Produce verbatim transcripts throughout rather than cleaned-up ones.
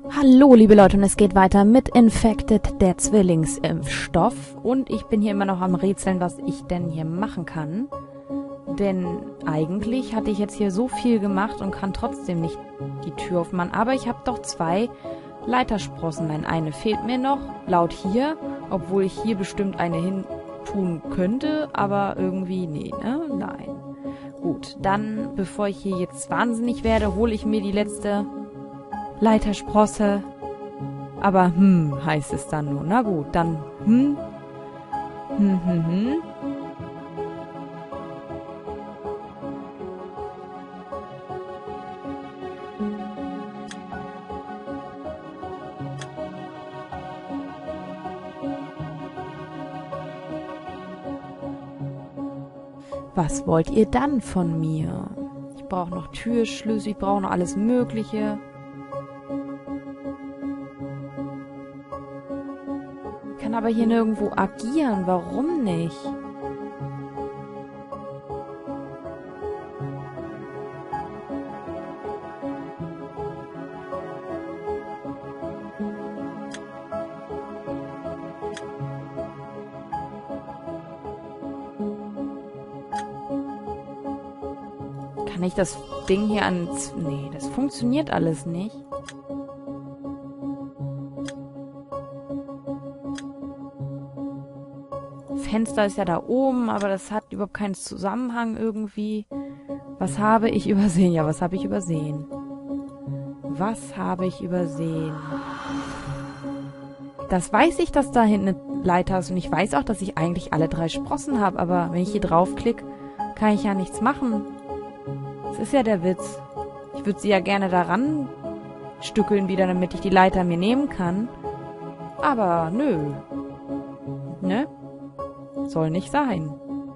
Hallo liebe Leute, und es geht weiter mit Infected, der Zwillingsimpfstoff. Und ich bin hier immer noch am Rätseln, was ich denn hier machen kann. Denn eigentlich hatte ich jetzt hier so viel gemacht und kann trotzdem nicht die Tür aufmachen. Aber ich habe doch zwei Leitersprossen. Nein, eine fehlt mir noch, laut hier. Obwohl ich hier bestimmt eine hin tun könnte, aber irgendwie, nee, ne? Nein. Gut, dann, bevor ich hier jetzt wahnsinnig werde, hole ich mir die letzte Leitersprosse. Aber hm, heißt es dann nur. Na gut, dann hm. Hm, hm, hm. Was wollt ihr dann von mir? Ich brauche noch Türschlüssel, ich brauche noch alles Mögliche. Ich kann aber hier nirgendwo agieren. Warum nicht? Kann ich das Ding hier ans... Nee, das funktioniert alles nicht. Fenster ist ja da oben, aber das hat überhaupt keinen Zusammenhang irgendwie. Was habe ich übersehen? Ja, was habe ich übersehen? Was habe ich übersehen? Das weiß ich, dass da hinten eine Leiter ist. Und ich weiß auch, dass ich eigentlich alle drei Sprossen habe. Aber wenn ich hier draufklicke, kann ich ja nichts machen. Das ist ja der Witz. Ich würde sie ja gerne daran stückeln wieder, damit ich die Leiter mir nehmen kann. Aber nö. Ne? Soll nicht sein.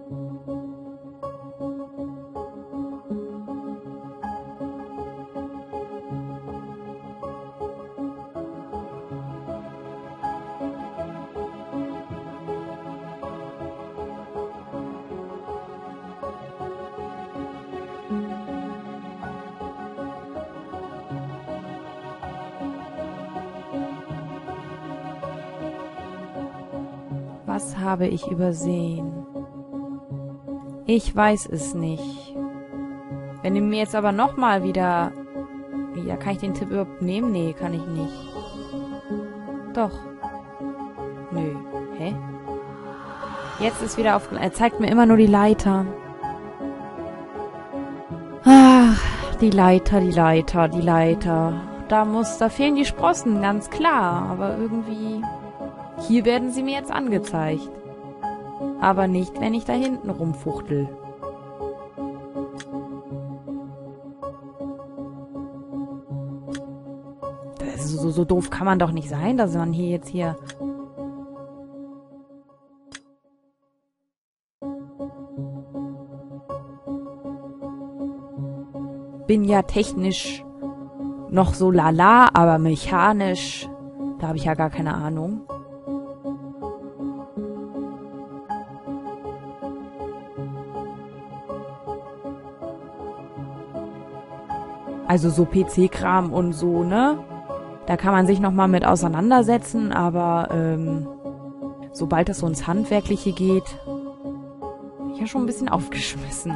Was habe ich übersehen? Ich weiß es nicht. Wenn ihr mir jetzt aber nochmal wieder... Ja, kann ich den Tipp überhaupt nehmen? Nee, kann ich nicht. Doch. Nö. Hä? Jetzt ist wieder auf... Er zeigt mir immer nur die Leiter. Ach, die Leiter, die Leiter, die Leiter. Da muss... Da fehlen die Sprossen, ganz klar. Aber irgendwie... Hier werden sie mir jetzt angezeigt. Aber nicht, wenn ich da hinten rumfuchtel. Das ist so, so doof kann man doch nicht sein, dass man hier jetzt hier... Bin ja technisch noch so lala, aber mechanisch, da habe ich ja gar keine Ahnung. Also so P C-Kram und so, ne? Da kann man sich nochmal mit auseinandersetzen, aber ähm, sobald das so ins Handwerkliche geht, bin ich ja schon ein bisschen aufgeschmissen.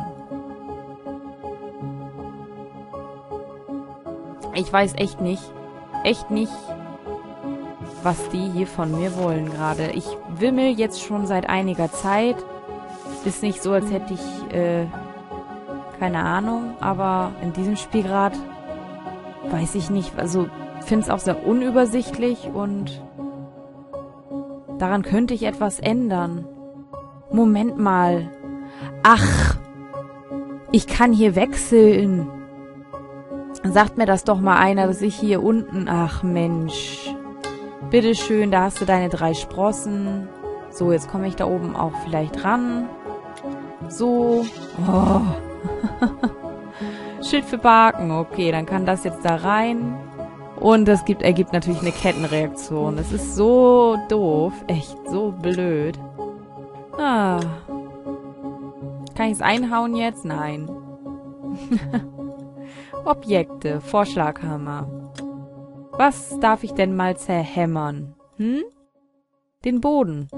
Ich weiß echt nicht, echt nicht, was die hier von mir wollen gerade. Ich wimmel jetzt schon seit einiger Zeit. Ist nicht so, als hätte ich... Äh, keine Ahnung, aber in diesem Spiel gerade weiß ich nicht, also finde es auch sehr unübersichtlich und daran könnte ich etwas ändern. Moment mal. Ach, ich kann hier wechseln. Sagt mir das doch mal einer, dass ich hier unten... Ach Mensch. Bitteschön, da hast du deine drei Sprossen. So, jetzt komme ich da oben auch vielleicht ran. So. Oh. Schild für Barken. Okay, dann kann das jetzt da rein. Und das gibt, ergibt natürlich eine Kettenreaktion. Das ist so doof. Echt so blöd. Ah. Kann ich es einhauen jetzt? Nein. Objekte. Vorschlaghammer. Was darf ich denn mal zerhämmern? Hm? Den Boden.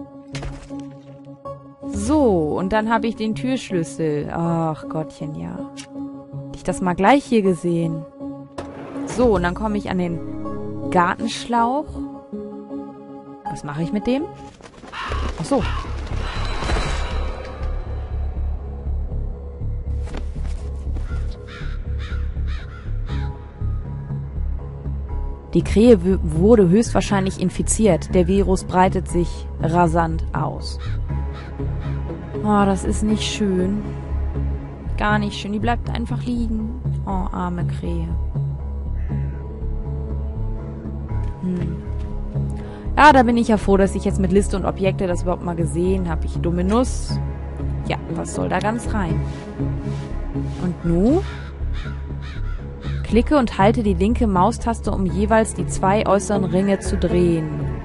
So, und dann habe ich den Türschlüssel. Ach Gottchen, ja. Hätte ich das mal gleich hier gesehen. So, und dann komme ich an den Gartenschlauch. Was mache ich mit dem? Ach so. Die Krähe wurde höchstwahrscheinlich infiziert. Der Virus breitet sich rasant aus. Oh, das ist nicht schön. Gar nicht schön. Die bleibt einfach liegen. Oh, arme Krähe. Hm. Ja, da bin ich ja froh, dass ich jetzt mit Liste und Objekte das überhaupt mal gesehen habe. Ich dumme Nuss. Ja, was soll da ganz rein? Und nu? Klicke und halte die linke Maustaste, um jeweils die zwei äußeren Ringe zu drehen.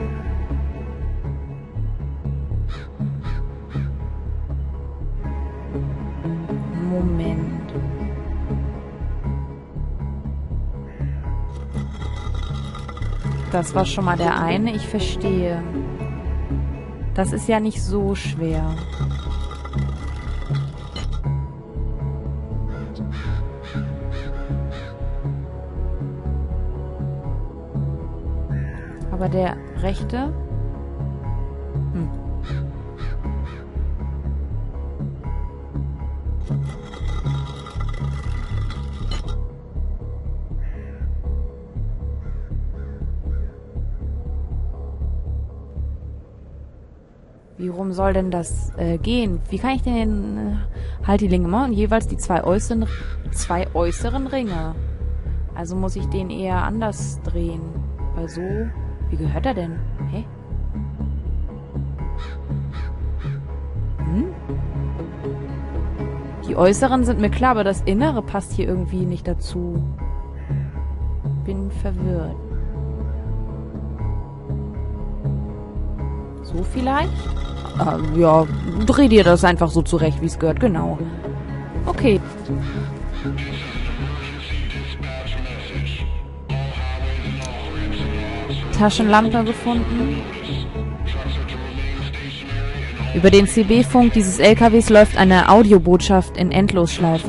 Moment. Das war schon mal der eine, ich verstehe. Das ist ja nicht so schwer. Aber der rechte? Hm. Wie rum soll denn das äh, gehen? Wie kann ich denn äh, halt die Linke machen? Und jeweils die zwei äußeren, zwei äußeren Ringe. Also muss ich den eher anders drehen. Weil so... Wie gehört er denn? Hä? Hm? Die äußeren sind mir klar, aber das Innere passt hier irgendwie nicht dazu. Bin verwirrt. So vielleicht? Äh, ja, dreh dir das einfach so zurecht, wie es gehört. Genau. Okay. Taschenlampe gefunden. Über den C B-Funk dieses L K Ws läuft eine Audiobotschaft in Endlosschleife.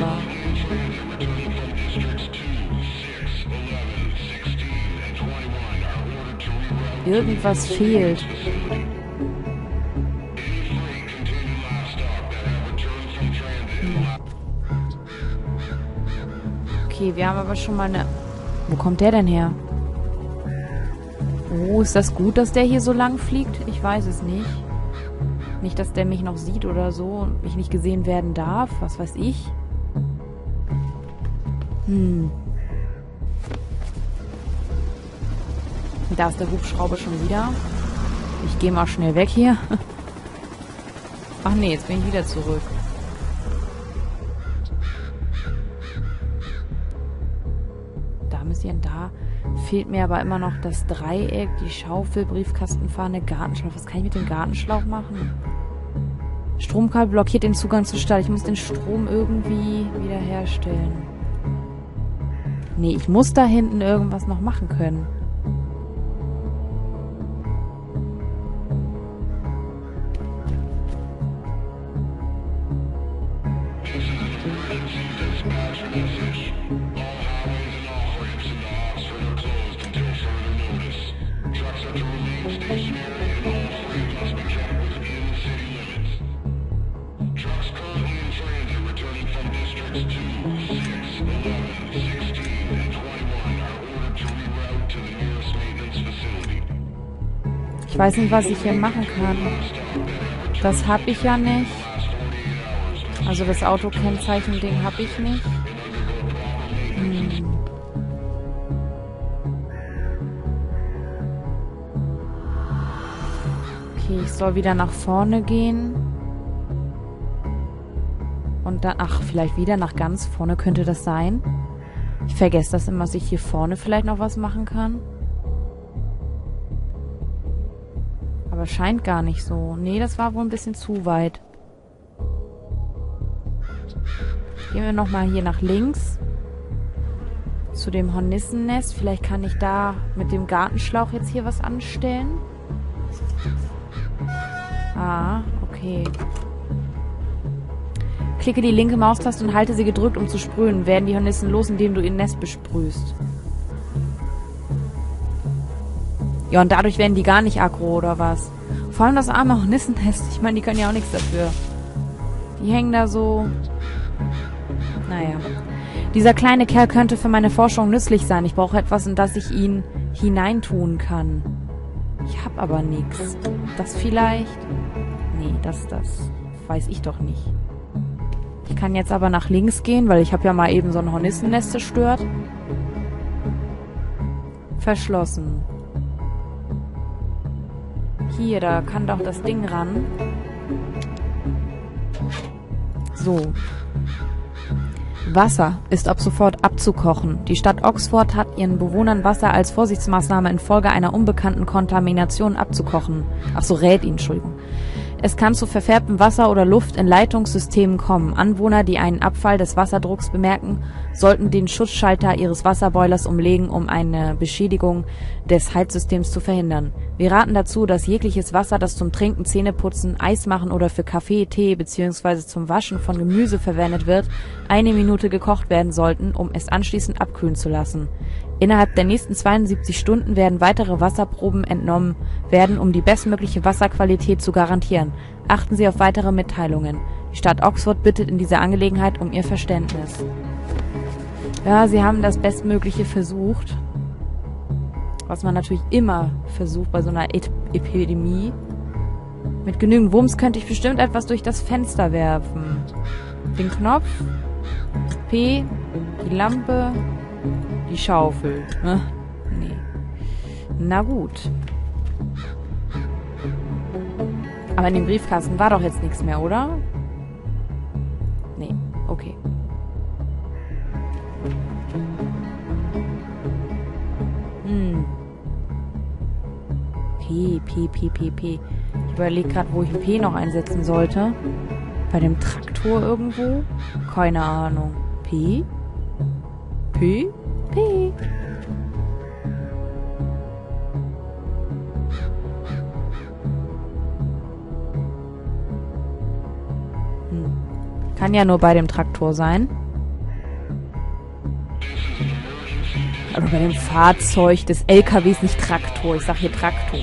Irgendwas fehlt. Okay, wir haben aber schon mal eine... Wo kommt der denn her? Oh, ist das gut, dass der hier so lang fliegt? Ich weiß es nicht. Nicht, dass der mich noch sieht oder so und ich nicht gesehen werden darf. Was weiß ich. Hm. Da ist der Hubschrauber schon wieder. Ich gehe mal schnell weg hier. Ach nee, jetzt bin ich wieder zurück. Da müssen da... Fehlt mir aber immer noch das Dreieck, die Schaufel, Briefkastenfahne, Gartenschlauch. Was kann ich mit dem Gartenschlauch machen? Stromkabel blockiert den Zugang zur Stadt. Ich muss den Strom irgendwie wiederherstellen. Nee, ich muss da hinten irgendwas noch machen können. Ich weiß nicht, was ich hier machen kann. Das habe ich ja nicht. Also das Autokennzeichen-Ding habe ich nicht. Hm. Okay, ich soll wieder nach vorne gehen. Und dann, ach, vielleicht wieder nach ganz vorne könnte das sein. Ich vergesse das immer, dass ich hier vorne vielleicht noch was machen kann. Aber scheint gar nicht so. Nee, das war wohl ein bisschen zu weit. Gehen wir nochmal hier nach links. zu dem Hornissennest. Vielleicht kann ich da mit dem Gartenschlauch jetzt hier was anstellen. Ah, okay. Klicke die linke Maustaste und halte sie gedrückt, um zu sprühen. Werden die Hornissen los, indem du ihr Nest besprühst. Ja, und dadurch werden die gar nicht aggro, oder was? Vor allem das arme Hornissennest. Ich meine, die können ja auch nichts dafür. Die hängen da so... Naja. Dieser kleine Kerl könnte für meine Forschung nützlich sein. Ich brauche etwas, in das ich ihn hineintun kann. Ich habe aber nichts. Das vielleicht? Nee, das, das weiß ich doch nicht. Ich kann jetzt aber nach links gehen, weil ich habe ja mal eben so ein Hornissennest zerstört. Verschlossen. Hier, da kann doch das Ding ran. So. Wasser ist ab sofort abzukochen. Die Stadt Oxford hat ihren Bewohnern Wasser als Vorsichtsmaßnahme infolge einer unbekannten Kontamination abzukochen. Ach so, rät ihn, Entschuldigung. Es kann zu verfärbtem Wasser oder Luft in Leitungssystemen kommen. Anwohner, die einen Abfall des Wasserdrucks bemerken, sollten den Schutzschalter ihres Wasserboilers umlegen, um eine Beschädigung des Heizsystems zu verhindern. Wir raten dazu, dass jegliches Wasser, das zum Trinken, Zähneputzen, Eismachen oder für Kaffee, Tee bzw. zum Waschen von Gemüse verwendet wird, eine Minute gekocht werden sollten, um es anschließend abkühlen zu lassen. Innerhalb der nächsten zweiundsiebzig Stunden werden weitere Wasserproben entnommen werden, um die bestmögliche Wasserqualität zu garantieren. Achten Sie auf weitere Mitteilungen. Die Stadt Oxford bittet in dieser Angelegenheit um Ihr Verständnis. Ja, sie haben das Bestmögliche versucht. Was man natürlich immer versucht bei so einer E- Epidemie. Mit genügend Wumms könnte ich bestimmt etwas durch das Fenster werfen. Den Knopf, P, die Lampe, die Schaufel. Ne? Nee. Na gut. Aber in dem Briefkasten war doch jetzt nichts mehr, oder? Nee, okay. Hm. P, P, P, P, P. Ich überlege gerade, wo ich ein P noch einsetzen sollte. Bei dem Traktor irgendwo? Keine Ahnung. P? P? P. Hm. Kann ja nur bei dem Traktor sein. Aber bei dem Fahrzeug des L K Ws, nicht Traktor. Ich sag hier Traktor.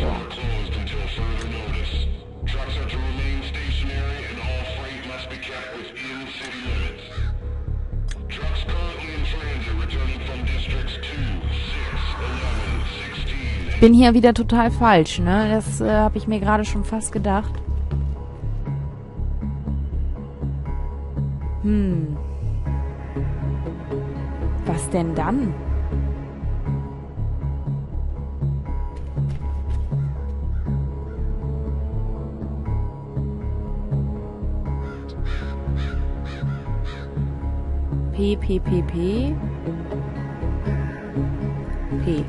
Ich bin hier wieder total falsch, ne? Das äh, habe ich mir gerade schon fast gedacht. Hm. Was denn dann? P, P, P, P. P.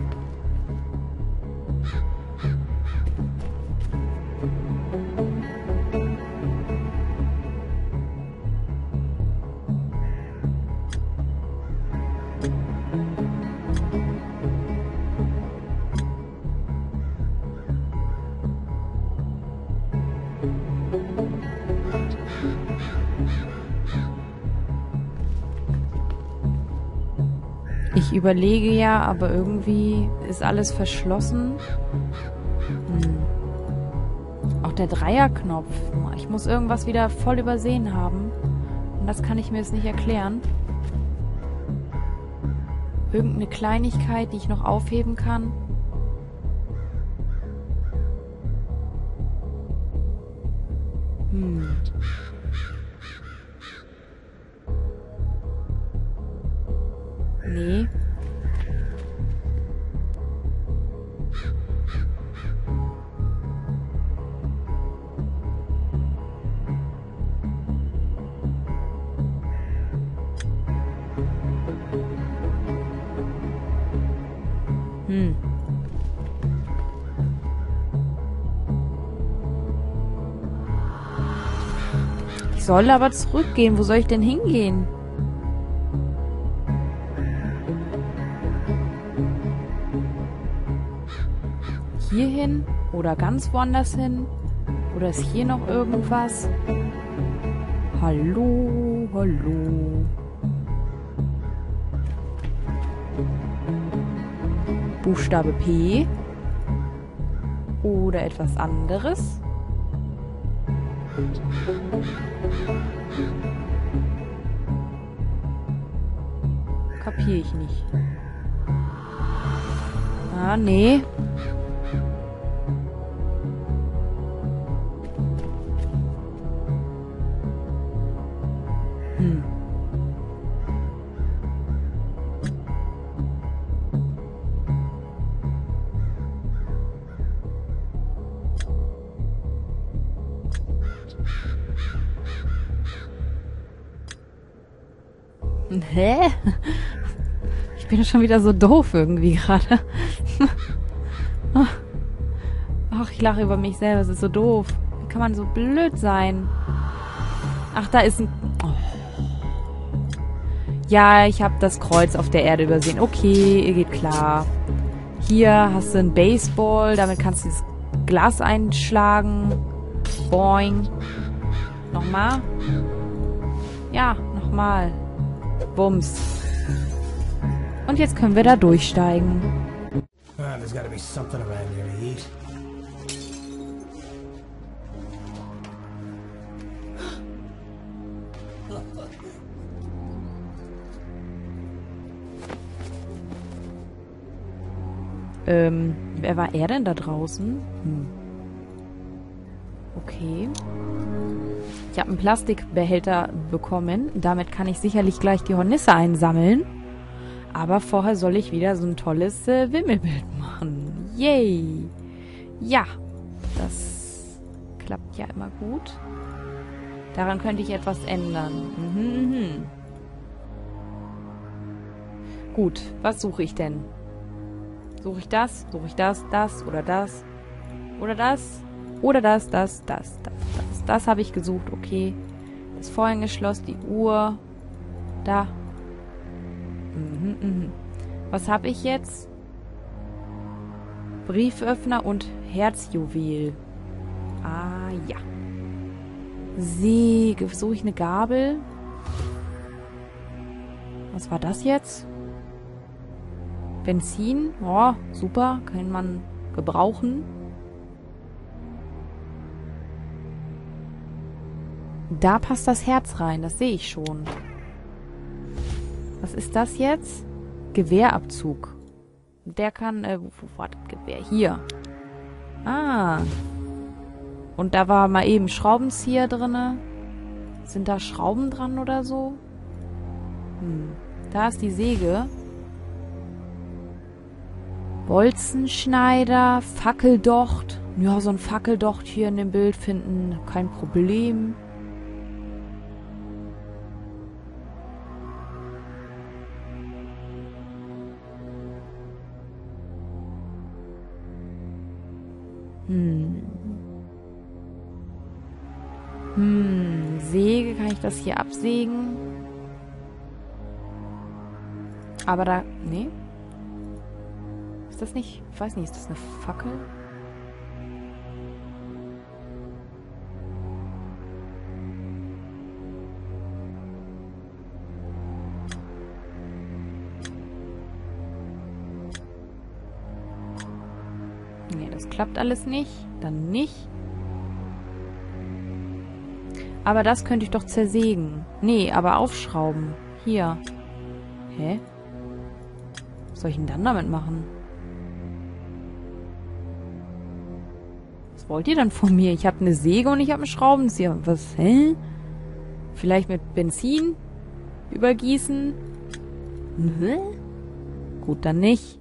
Ich überlege ja, aber irgendwie ist alles verschlossen. Hm. Auch der Dreierknopf. Ich muss irgendwas wieder voll übersehen haben. Und das kann ich mir jetzt nicht erklären. Irgendeine Kleinigkeit, die ich noch aufheben kann. Hm. Nee. Hm. Ich soll aber zurückgehen. Wo soll ich denn hingehen? hier hin? Oder ganz woanders hin? Oder ist hier noch irgendwas? Hallo, hallo. Buchstabe P. Oder etwas anderes? Kapiere ich nicht. Ah, nee. Hm. Hä? Ich bin schon wieder so doof irgendwie gerade. Ach, ich lache über mich selber, es ist so doof. Wie kann man so blöd sein? Ach, da ist ein... Oh. Ja, ich habe das Kreuz auf der Erde übersehen. Okay, geht klar. Hier hast du einen Baseball, damit kannst du das Glas einschlagen. Boing. Nochmal. Ja, nochmal. Bums. Und jetzt können wir da durchsteigen. Ah, there's gotta be something around here to eat. Ähm, wer war er denn da draußen? Hm. Okay. Ich habe einen Plastikbehälter bekommen. Damit kann ich sicherlich gleich die Hornisse einsammeln. Aber vorher soll ich wieder so ein tolles äh, Wimmelbild machen. Yay! Ja, das klappt ja immer gut. Daran könnte ich etwas ändern. Mhm, mhm. Gut, was suche ich denn? Suche ich das? Suche ich das? Das? Oder das? Oder das? Oder das? Das? Das? Das? Das? Das habe ich gesucht. Okay. Das Vorhängeschloss, die Uhr. Da. Mhm, mhm. Was habe ich jetzt? Brieföffner und Herzjuwel. Ah, ja. Säge. Suche ich eine Gabel? Was war das jetzt? Benzin. Oh, super. Kann man gebrauchen. Da passt das Herz rein. Das sehe ich schon. Was ist das jetzt? Gewehrabzug. Der kann... Äh, wo war das Gewehr? Hier. Ah. Und da war mal eben Schraubenzieher drinne. Sind da Schrauben dran oder so? Hm. Da ist die Säge. Bolzenschneider, Fackeldocht. Ja, so ein Fackeldocht hier in dem Bild finden, kein Problem. Hm. Hm, Säge, kann ich das hier absägen? Aber da, nee. Ist das nicht, ich weiß nicht, ist das eine Fackel? Nee, das klappt alles nicht. Dann nicht. Aber das könnte ich doch zersägen. Nee, aber aufschrauben. Hier. Hä? Was soll ich denn dann damit machen? Was wollt ihr dann von mir? Ich habe eine Säge und ich habe einen Schraubenzieher. Was, hä? Vielleicht mit Benzin übergießen? Hä? Gut, dann nicht.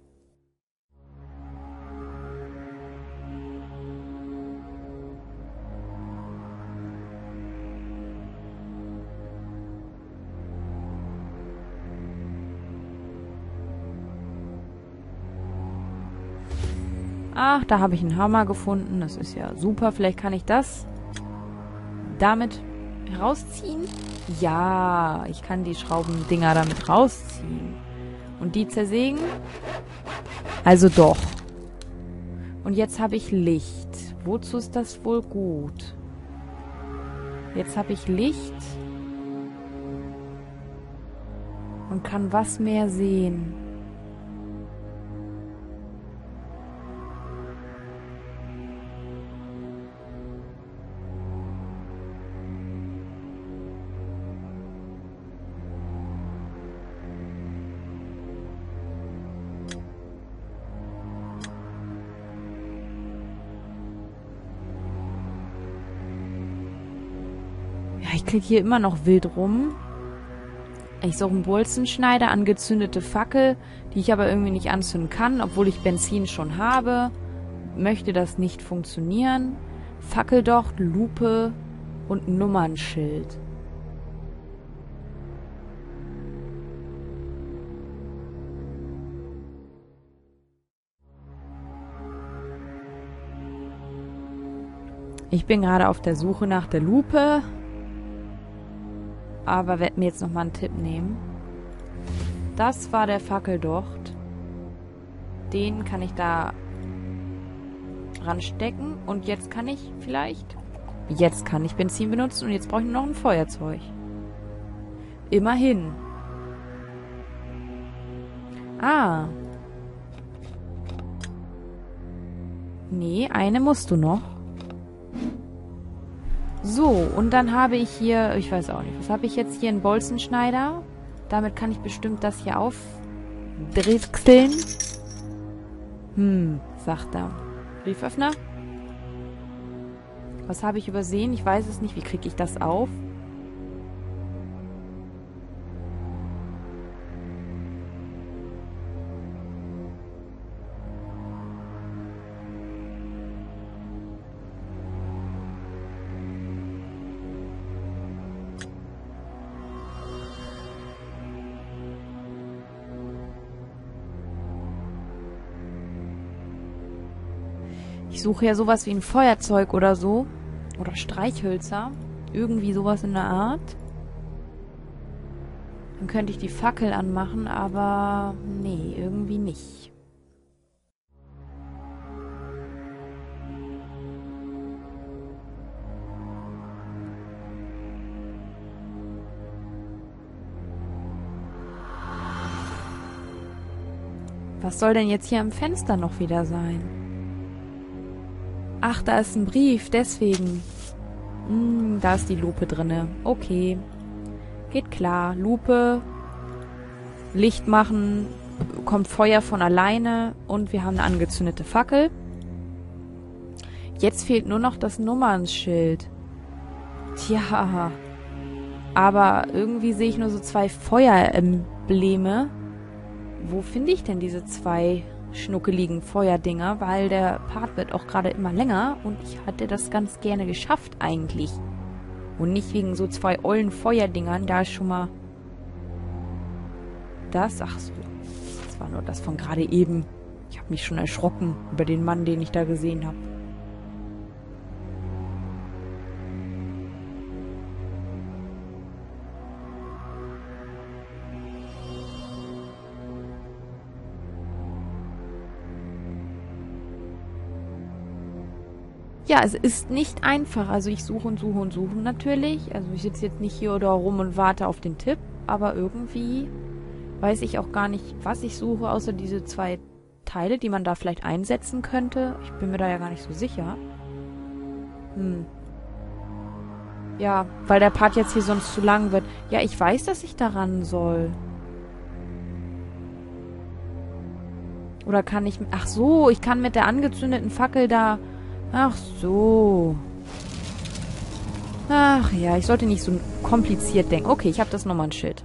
Ach, da habe ich einen Hammer gefunden. Das ist ja super. Vielleicht kann ich das damit rausziehen. Ja, ich kann die Schraubendinger damit rausziehen. Und die zersägen? Also doch. Und jetzt habe ich Licht. Wozu ist das wohl gut? Jetzt habe ich Licht. Und kann was mehr sehen? Ich klicke hier immer noch wild rum. Ich suche einen Bolzenschneider, angezündete Fackel, die ich aber irgendwie nicht anzünden kann, obwohl ich Benzin schon habe. Möchte das nicht funktionieren. Fackeldocht, Lupe und Nummernschild. Ich bin gerade auf der Suche nach der Lupe. Aber werde mir jetzt nochmal einen Tipp nehmen. Das war der Fackeldocht. Den kann ich da ranstecken. Und jetzt kann ich vielleicht... Jetzt kann ich Benzin benutzen und jetzt brauche ich nur noch ein Feuerzeug. Immerhin. Ah. Nee, eine musst du noch. So, und dann habe ich hier, ich weiß auch nicht, was habe ich jetzt hier? Einen Bolzenschneider. Damit kann ich bestimmt das hier aufdrechseln. Hm, sagt er. Brieföffner? Was habe ich übersehen? Ich weiß es nicht. Wie kriege ich das auf? Ich suche ja sowas wie ein Feuerzeug oder so. Oder Streichhölzer. Irgendwie sowas in der Art. Dann könnte ich die Fackel anmachen, aber nee, irgendwie nicht. Was soll denn jetzt hier am Fenster noch wieder sein? Ach, da ist ein Brief, deswegen. Hm, da ist die Lupe drinne. Okay. Geht klar. Lupe. Licht machen. Kommt Feuer von alleine. Und wir haben eine angezündete Fackel. Jetzt fehlt nur noch das Nummernschild. Tja. Aber irgendwie sehe ich nur so zwei Feuerembleme. Wo finde ich denn diese zwei schnuckeligen Feuerdinger, weil der Part wird auch gerade immer länger und ich hatte das ganz gerne geschafft eigentlich. Und nicht wegen so zwei ollen Feuerdingern, da ist schon mal das, ach so, das war nur das von gerade eben. Ich habe mich schon erschrocken über den Mann, den ich da gesehen habe. Ja, es ist nicht einfach. Also ich suche und suche und suche natürlich. Also ich sitze jetzt nicht hier oder rum und warte auf den Tipp. Aber irgendwie weiß ich auch gar nicht, was ich suche, außer diese zwei Teile, die man da vielleicht einsetzen könnte. Ich bin mir da ja gar nicht so sicher. Hm. Ja, weil der Part jetzt hier sonst zu lang wird. Ja, ich weiß, dass ich daran soll. Oder kann ich... Ach so, ich kann mit der angezündeten Fackel da... Ach so. Ach ja, ich sollte nicht so kompliziert denken. Okay, ich habe das Nummernschild.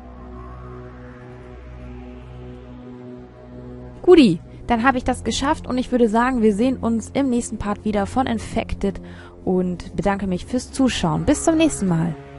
Guti, dann habe ich das geschafft und ich würde sagen, wir sehen uns im nächsten Part wieder von Infected und bedanke mich fürs Zuschauen. Bis zum nächsten Mal.